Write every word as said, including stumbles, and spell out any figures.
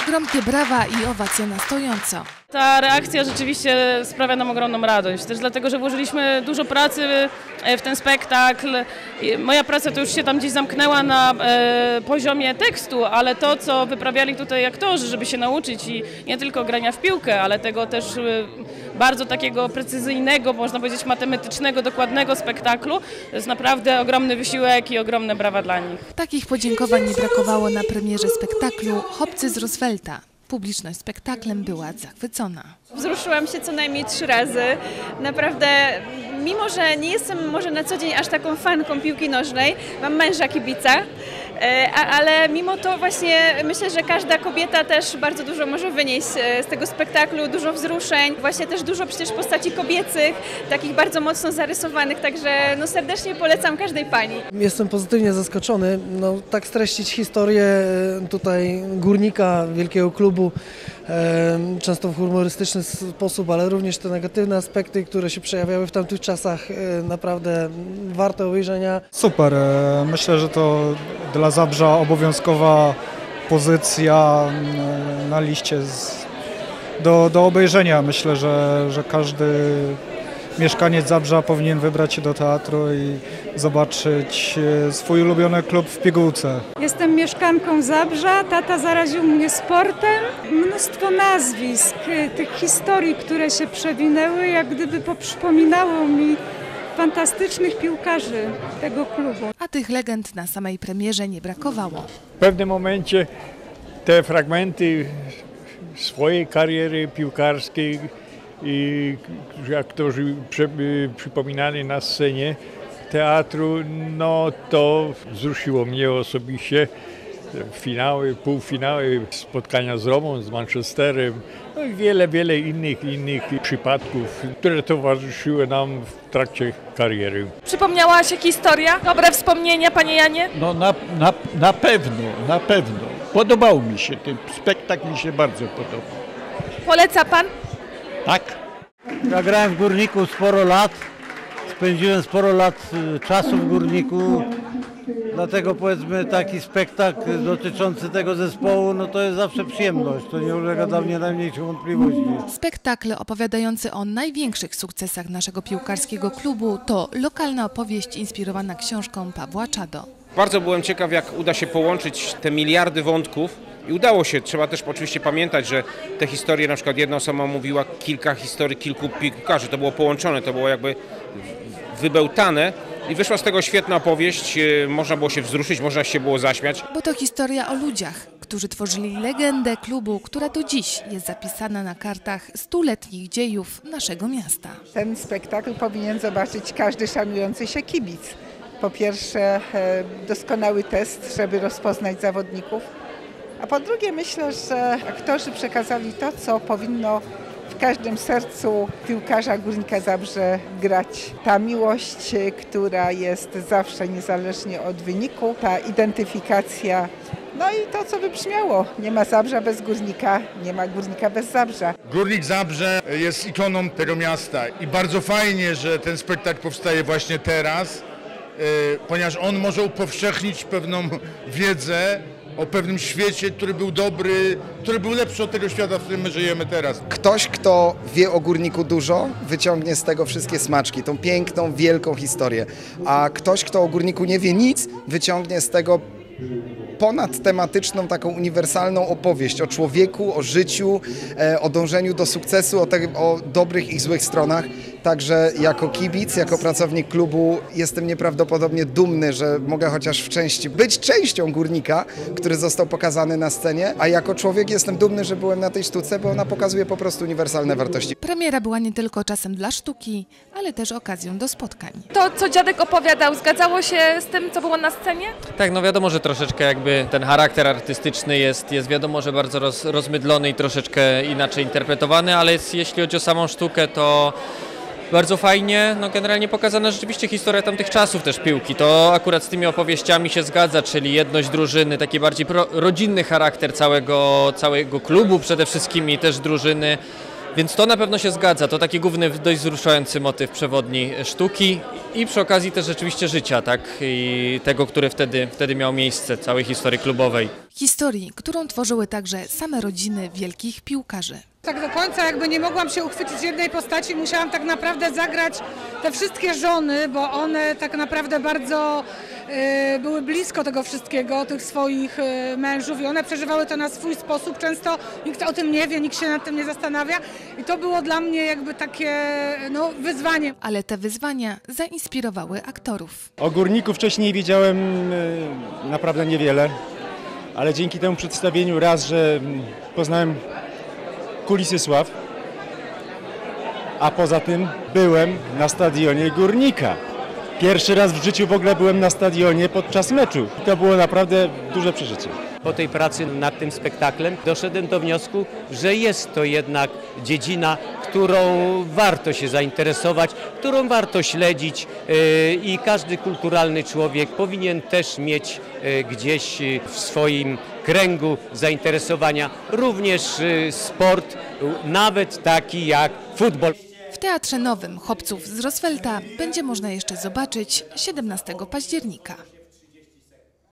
Gromkie brawa i owacje na stojąco. Ta reakcja rzeczywiście sprawia nam ogromną radość, też dlatego, że włożyliśmy dużo pracy w ten spektakl. Moja praca to już się tam gdzieś zamknęła na e, poziomie tekstu, ale to, co wyprawiali tutaj aktorzy, żeby się nauczyć i nie tylko grania w piłkę, ale tego też e, bardzo takiego precyzyjnego, można powiedzieć matematycznego, dokładnego spektaklu, to jest naprawdę ogromny wysiłek i ogromne brawa dla nich. Takich podziękowań nie brakowało na premierze spektaklu Chłopcy z Roosevelta. Publiczność spektaklem była zachwycona. Wzruszyłam się co najmniej trzy razy. Naprawdę, mimo że nie jestem może na co dzień aż taką fanką piłki nożnej, mam męża kibica, ale mimo to właśnie myślę, że każda kobieta też bardzo dużo może wynieść z tego spektaklu, dużo wzruszeń, właśnie też dużo przecież postaci kobiecych, takich bardzo mocno zarysowanych, także no serdecznie polecam każdej pani. Jestem pozytywnie zaskoczony, no tak streścić historię tutaj górnika, wielkiego klubu, często w humorystyczny sposób, ale również te negatywne aspekty, które się przejawiały w tamtych czasach, naprawdę warte obejrzenia. Super, myślę, że to dla Zabrza obowiązkowa pozycja na liście z, do, do obejrzenia. Myślę, że, że każdy mieszkaniec Zabrza powinien wybrać się do teatru i zobaczyć swój ulubiony klub w pigułce. Jestem mieszkanką Zabrza, tata zaraził mnie sportem. Mnóstwo nazwisk, tych historii, które się przewinęły, jak gdyby poprzypominało mi fantastycznych piłkarzy tego klubu. A tych legend na samej premierze nie brakowało. W pewnym momencie te fragmenty swojej kariery piłkarskiej, i aktorzy przypominali na scenie teatru, no to wzruszyło mnie osobiście. Finały, półfinały, spotkania z Romą, z Manchesterem, no i wiele, wiele innych, innych przypadków, które towarzyszyły nam w trakcie kariery. Przypomniała się historia? Dobre wspomnienia, panie Janie? No na, na, na pewno, na pewno. Podobał mi się, ten spektakl mi się bardzo podobał. Poleca pan? Tak. Ja grałem w Górniku sporo lat, spędziłem sporo lat czasu w Górniku, dlatego powiedzmy taki spektakl dotyczący tego zespołu, no to jest zawsze przyjemność, to nie ulega dla mnie najmniejszych wątpliwości. Spektakl opowiadający o największych sukcesach naszego piłkarskiego klubu to lokalna opowieść inspirowana książką Pawła Czado. Bardzo byłem ciekaw, jak uda się połączyć te miliardy wątków. I udało się. Trzeba też oczywiście pamiętać, że te historie, na przykład jedna osoba mówiła kilka historii kilku piłkarzy. To było połączone, to było jakby wybełtane i wyszła z tego świetna opowieść. Można było się wzruszyć, można się było zaśmiać. Bo to historia o ludziach, którzy tworzyli legendę klubu, która do dziś jest zapisana na kartach stuletnich dziejów naszego miasta. Ten spektakl powinien zobaczyć każdy szanujący się kibic. Po pierwsze, doskonały test, żeby rozpoznać zawodników. A po drugie myślę, że aktorzy przekazali to, co powinno w każdym sercu piłkarza Górnika Zabrze grać. Ta miłość, która jest zawsze niezależnie od wyniku, ta identyfikacja, no i to, co wybrzmiało. Nie ma Zabrza bez Górnika, nie ma Górnika bez Zabrza. Górnik Zabrze jest ikoną tego miasta i bardzo fajnie, że ten spektakl powstaje właśnie teraz, ponieważ on może upowszechnić pewną wiedzę o pewnym świecie, który był dobry, który był lepszy od tego świata, w którym my żyjemy teraz. Ktoś, kto wie o Górniku dużo, wyciągnie z tego wszystkie smaczki, tą piękną, wielką historię. A ktoś, kto o Górniku nie wie nic, wyciągnie z tego ponadtematyczną, taką uniwersalną opowieść o człowieku, o życiu, o dążeniu do sukcesu, o, te, o dobrych i złych stronach. Także jako kibic, jako pracownik klubu jestem nieprawdopodobnie dumny, że mogę chociaż w części być częścią Górnika, który został pokazany na scenie, a jako człowiek jestem dumny, że byłem na tej sztuce, bo ona pokazuje po prostu uniwersalne wartości. Premiera była nie tylko czasem dla sztuki, ale też okazją do spotkań. To, co dziadek opowiadał, zgadzało się z tym, co było na scenie? Tak, no wiadomo, że troszeczkę jakby ten charakter artystyczny jest, jest wiadomo, że bardzo roz, rozmydlony i troszeczkę inaczej interpretowany, ale jest, jeśli chodzi o samą sztukę, to bardzo fajnie, no generalnie pokazana rzeczywiście historia tamtych czasów też piłki. To akurat z tymi opowieściami się zgadza, czyli jedność drużyny, taki bardziej pro, rodzinny charakter całego, całego klubu przede wszystkim i też drużyny. Więc to na pewno się zgadza, to taki główny, dość wzruszający motyw przewodni sztuki i przy okazji też rzeczywiście życia, tak, i tego, które wtedy, wtedy miało miejsce, całej historii klubowej. Historii, którą tworzyły także same rodziny wielkich piłkarzy. Tak do końca jakby nie mogłam się uchwycić jednej postaci, musiałam tak naprawdę zagrać te wszystkie żony, bo one tak naprawdę bardzo y, były blisko tego wszystkiego, tych swoich y, mężów i one przeżywały to na swój sposób. Często nikt o tym nie wie, nikt się nad tym nie zastanawia i to było dla mnie jakby takie no, wyzwanie. Ale te wyzwania zainspirowały aktorów. O Górniku wcześniej wiedziałem y, naprawdę niewiele, ale dzięki temu przedstawieniu raz, że poznałem kulisy sław, a poza tym byłem na stadionie Górnika. Pierwszy raz w życiu w ogóle byłem na stadionie podczas meczu. To było naprawdę duże przeżycie. Po tej pracy nad tym spektaklem doszedłem do wniosku, że jest to jednak dziedzina, którą warto się zainteresować, którą warto śledzić i każdy kulturalny człowiek powinien też mieć gdzieś w swoim kręgu zainteresowania również sport, nawet taki jak futbol. W Teatrze Nowym Chłopców z Rosfelta będzie można jeszcze zobaczyć siedemnastego października.